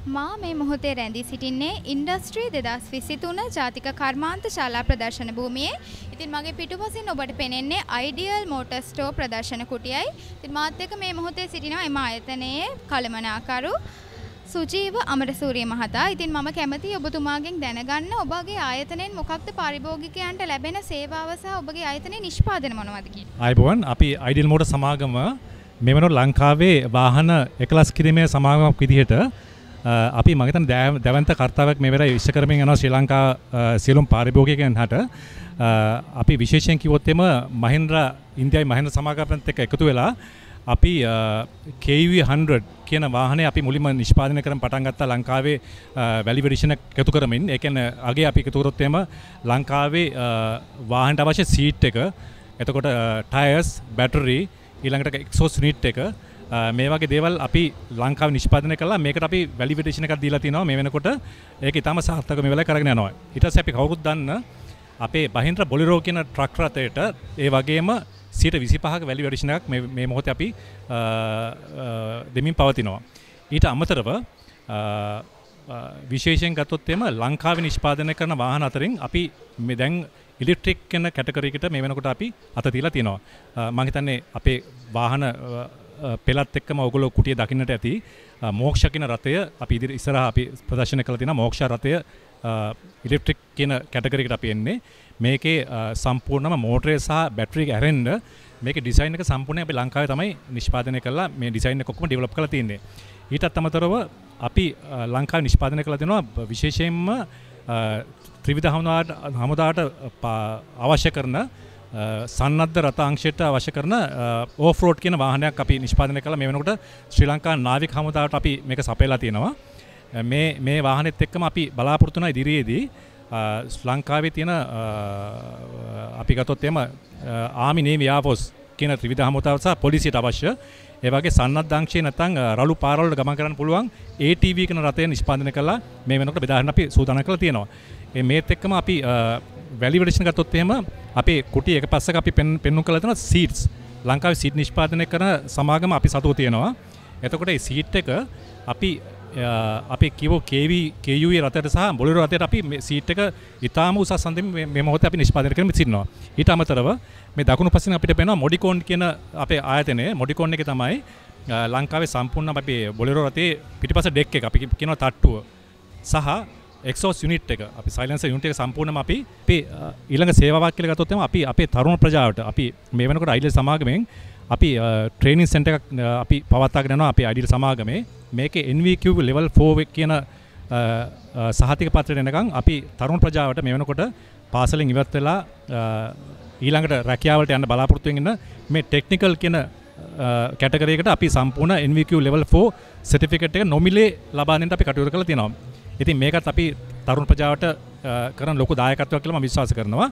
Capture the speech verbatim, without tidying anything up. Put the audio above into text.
මා මේ මොහොතේ රැඳී සිටින්නේ ඉන්ඩස්ට්‍රී දෙදාස් විසිතුන ජාතික කර්මාන්ත ශාලා ප්‍රදර්ශන භූමියේ. ඉතින් මගේ පිටුපසින් ඔබට පෙනෙන්නේ අයිඩියල් මෝටර් ස්ටෝර් ප්‍රදර්ශන කුටියයි. ඉතින් මාත් එක්ක මේ මොහොතේ සිටිනවා එම ආයතනයේ කළමනාකරු සුජීව අමරසූරිය මහතා. ඉතින් මම කැමතියි ඔබතුමාගෙන් දැනගන්න ඔබගේ ආයතනයෙන් මොකක්ද පාරිභෝගිකයන්ට ලැබෙන සේවාව සහ ඔබගේ ආයතනයේ නිෂ්පාදන මොනවද කියලා. ආයිබෝන් අපි අයිඩියල් මෝටර් සමාගම මෙවන ලංකාවේ වාහන එකලස් කිරීමේ සමාගමක් විදිහට අපි මම හිතන්නේ දැවන්ත කර්තව්‍යයක් මෙවර ඉෂ්ට කරමින් යනවා ශ්‍රී ලංකා සියලුම පාරිභෝගිකයන් හට අපි විශේෂයෙන් කිව්වොත් එම මහින්ද්‍රා ඉන්දියායි මහින්ද්‍රා සමාගමත් එක්ක එකතු වෙලා අපි K V one hundred කියන වාහනේ අපි මුලින්ම නිෂ්පාදනය කරන්න පටන් ගත්තා ලංකාවේ වැලියු එඩිෂන් එකතු කරමින්. ඒ කියන්නේ අගේ අපි එකතු කරොත් එම ලංකාවේ වාහනට අවශ්‍ය සීට් එක, එතකොට ටයර්ස්, බැටරි, ඊළඟට එක්සෝස් යුනිට් එක මේ වගේ දේවල් අපි ලංකාවේ නිෂ්පාදනය කළා. මේකට අපි වැලියු එඩිෂන් එකක් දීලා තිනවා. මේ වෙනකොට ඒක ඊටම සාර්ථක මේ වෙලාවේ කරගෙන යනවා. ඊට පස්සේ අපි කවුරුත් දන්න අපේ මහින්ද්‍රා බොලෙරෝ කියන ට්‍රක් රථයට ඒ වගේම සියයට විසිපහක වැලියු එඩිෂන් එකක් මේ මේ මොහොතේ අපි දෙමින් පවතිනවා. ඊට අමතරව විශේෂයෙන් ගත්තොත් එම ලංකාවේ නිෂ්පාදනය කරන වාහන අතරින් අපි මේ දැන් ඉලෙක්ට්‍රික් කියන කැටගරි එකට මේ වෙනකොට අපි අත තියලා තියෙනවා. මම හිතන්නේ අපේ වාහන පෙළත් එක්කම ඔයගොල්ලෝ කුටිය දකින්නට ඇති මෝක්ෂ කියන රථය අපි ඉදිරි ඉස්සරහා අපි ප්‍රදර්ශනය කරලා තියෙනවා. මෝක්ෂ රථය ඉලෙක්ට්‍රික් කියන කැටගරි එකට අපි එන්නේ. මේකේ සම්පූර්ණම මෝටරය සහ බැටරි එක ඇරෙන්න මේකේ ඩිසයින් එක සම්පූර්ණයෙන් අපි ලංකාවේ තමයි නිෂ්පාදනය කරලා මේ ඩිසයින් එක ඔක්කොම ඩෙවලොප් කරලා තියෙන්නේ. ඊටත් අමතරව අපි ලංකාවේ නිෂ්පාදනය කරලා දෙනවා විශේෂයෙන්ම ත්‍රිවිධ හමුදාට අවශ්‍ය කරන සන්නද්ධ රථ අංශයට අවශ්‍ය කරන ඕෆ් රෝඩ් කියන වාහනයක් අපි නිෂ්පාදනය කළා. මේ වෙනකොට ශ්‍රී ලංකා නාවික හමුදාවට අපි මේක සපයලා තියෙනවා. මේ මේ වාහනෙත් එක්කම අපි බලාපොරොත්තු වෙන ඉදිරියේදී ලංකාවේ තියෙන අපි ගත්තොත් එම ආමි නේවි යාෆෝස් කියන ත්‍රිවිධ හමුදාව සහ පොලිසියට අවශ්‍ය ඒ වගේ සන්නද්ධ අංශේ නැත්නම් රළු පාරවල ගමන් කරන්න පුළුවන් A T V කියන රථය නිෂ්පාදනය කළා. මේ වෙනකොට බෙදාගෙන අපි සූදානම් කරලා තියෙනවා. ඒ මේත් එක්කම අපි වැලියු එඩිෂන් ගත්තොත් එහෙම අපේ කුටි එක පස්සක අපි පෙන්වු කරලා තියෙනවා සීට්ස්. ලංකාවේ සීට් නිෂ්පාදනය කරන සමාගම අපි සතුව තියෙනවා. එතකොට මේ සීට් එක අපි අපි කිව්ව K V K U E රථයට සහ බොලෙරෝ රථයට අපි සීට් එක ඉතාම උසස් අන්දමින් මේ මොහොතේ අපි නිෂ්පාදනය කරමින් සිටිනවා. ඊට අමතරව මේ දකුණු පසින් අපිට පේනවා මොඩිකෝන් කියන අපේ ආයතනයේ මොඩිකෝන් එකේ තමයි ලංකාවේ සම්පූර්ණ අපේ බොලෙරෝ රථයේ පිටිපස්ස ඩෙක් එක අපි කියනවා තට්ටුව සහ එක්සෝස් යුනිට් එක අපි සයිලන්සර් යුනිට් එක සම්පූර්ණයෙන්ම අපි අපි ඊළඟ සේවාවක් කියලා ගත්තොත් එම අපි අපේ තරුණ ප්‍රජාවට අපි මේ වෙනකොට අයිඩියල් සමාගමෙන් අපි ට්‍රේනින් සෙන්ටර් එකක් අපි පවත්වාගෙන යනවා අපේ අයිඩියල් සමාගමේ. මේකේ N V Q level four කියන සහතික පත්‍රයට එනකන් අපි තරුණ ප්‍රජාවට මේ වෙනකොට පාසලෙන් ඉවත් වෙලා ඊළඟට රැකියාවලට යන්න බලාපොරොත්තු වෙන මේ ටෙක්නිකල් කියන කැටගරි එකට අපි සම්පූර්ණ N V Q level four certificate එක නොමිලේ ලබා දෙන්න අපි කටයුතු කරලා තියෙනවා. ඉතින් මේකත් අපි තරුණ ප්‍රජාවට කරන ලොකු දායකත්වයක් කියලා මම විශ්වාස කරනවා.